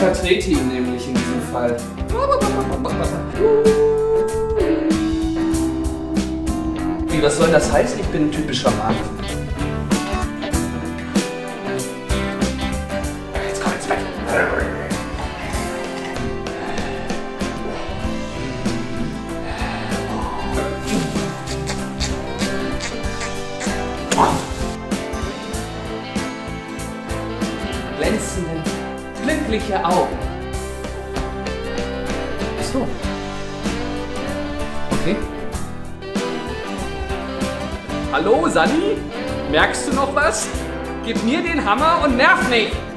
vertrete ihn nämlich in diesem Fall. Wie, was soll das heißen? Ich bin ein typischer Mann. Jetzt komm ins Bett. Glänzende, glückliche Augen. Ach so. Okay. Hallo, Sunny? Merkst du noch was? Gib mir den Hammer und nerv nicht!